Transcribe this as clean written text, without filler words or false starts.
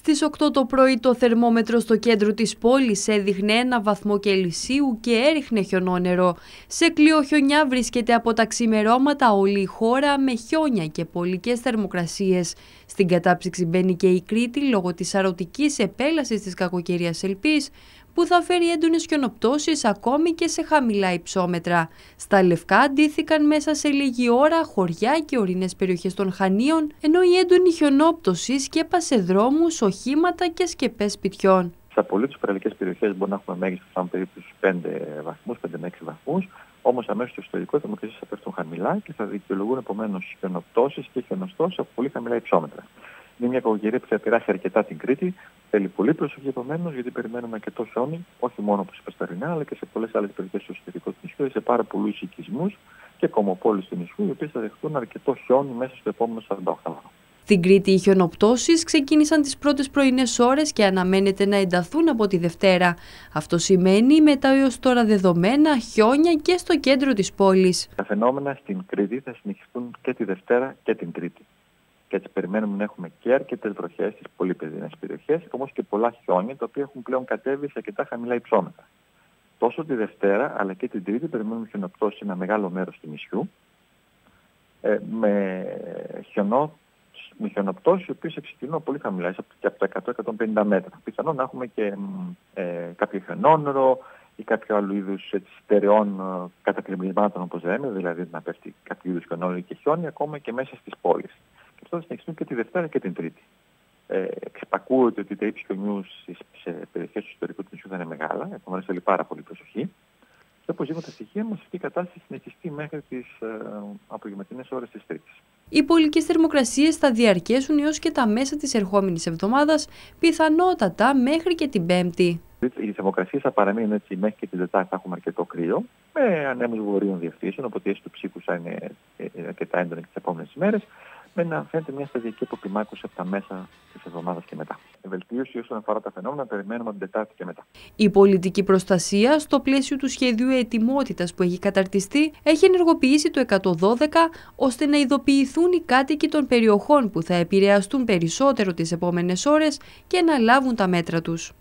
Στις 8 το πρωί το θερμόμετρο στο κέντρο της πόλης έδειχνε 1 βαθμό Κελσίου και έριχνε χιονόνερο. Σε κλειοχιονιά βρίσκεται από τα ξημερώματα όλη η χώρα με χιόνια και πολικές θερμοκρασίες. Στην κατάψυξη μπαίνει και η Κρήτη λόγω της αρωτικής επέλασης της κακοκαιρίας Ελπής, που θα φέρει έντονες χιονοπτώσεις ακόμη και σε χαμηλά υψόμετρα. Στα Λευκά αντίθηκαν μέσα σε λίγη ώρα χωριά και ορεινές περιοχές των Χανίων, ενώ η έντονη χιονόπτωση σκέπασε δρόμους, οχήματα και σκεπές σπιτιών. Σε απολύτως παραλικές περιοχές μπορεί να έχουμε μέγιστο σαν περίπου 5 βαθμούς, 5 με 6 βαθμούς, όμως αμέσως στο ιστορικό οι θερμοκρασίες θα πέφτουν χαμηλά και θα δικαιολογούν επομένως χιονοπτώσεις και χιονοστώσεις από πολύ χαμηλά υψόμετρα. Είναι μια κακοκαιρία που θα επηρεάσει αρκετά την Κρήτη. Θέλει πολύ προσοχή επομένως, γιατί περιμένουμε αρκετό χιόνι, όχι μόνο όπως είπα στα ορεινά, αλλά και σε πολλές άλλες περιοχές στο εσωτερικό του νησιού, σε πάρα πολλούς οικισμούς και κομμοπόλεις του νησιού, οι οποίες θα δεχτούν αρκετό χιόνι μέσα στο επόμενο 48 ωρο. Στην Κρήτη οι χιονοπτώσεις ξεκίνησαν τις πρώτες πρωινές ώρες και αναμένεται να ενταθούν από τη Δευτέρα. Αυτό σημαίνει με τα έως τώρα δεδομένα χιόνια και στο κέντρο της πόλης. Τα φαινόμενα στην Κρήτη θα συνεχιστούν και τη Δευτέρα και την Τρίτη. Και έτσι περιμένουμε να έχουμε και αρκετές βροχές στις πολύ παιδινές περιοχές, όμως και πολλά χιόνια, τα οποία έχουν πλέον κατέβει σε αρκετά χαμηλά υψόμετρα. Τόσο τη Δευτέρα αλλά και την Τρίτη περιμένουμε χιονοπτώσεις σε ένα μεγάλο μέρος του νησιού, με χιονοπτώσεις οι οποίες ξεκινούν πολύ χαμηλά, και από τα 100-150 μέτρα. Πιθανόν να έχουμε και κάποιο χιονόνερο ή κάποιο άλλο είδους στερεών κατακλυσμάτων, όπως λέμε, δηλαδή να πέφτει κάποιο είδους χιονόνερο και χιόνι ακόμα και μέσα στις πόλεις. Και αυτό θα συνεχιστούν και τη Δευτέρα και την Τρίτη. Ξεπακούεται ότι τα ύψη χιονιού σε περιοχές του ιστορικού του νησιού θα είναι μεγάλα, επομένως θέλει πάρα πολύ προσοχή. Και όπως είπαμε τα στοιχεία μας, αυτή η κατάσταση συνεχιστεί μέχρι τις απογευματινές ώρες της Τρίτης. Οι πολικές θερμοκρασίες θα διαρκέσουν έως και τα μέσα της ερχόμενης εβδομάδας, πιθανότατα μέχρι και την Πέμπτη. Οι θερμοκρασίες θα παραμείνουν έτσι μέχρι και την Τετάρτη, θα έχουμε αρκετό κρύο, με ανέμους βορείων διευθύνσεων, οπότε η αίσθηση του ψύχου θα είναι αρκετά έντονη και τις επόμενες ημέρες, με να φαίνεται μια σταδιακή αποκλιμάκωση από τα μέσα της εβδομάδας και μετά. Η βελτίωση όσον αφορά τα φαινόμενα περιμένουμε από την Τετάρτη και μετά. Η πολιτική προστασία, στο πλαίσιο του σχεδίου ετοιμότητας που έχει καταρτιστεί, έχει ενεργοποιήσει το 112 ώστε να ειδοποιηθούν οι κάτοικοι των περιοχών που θα επηρεαστούν περισσότερο τις επόμενες ώρες και να λάβουν τα μέτρα τους.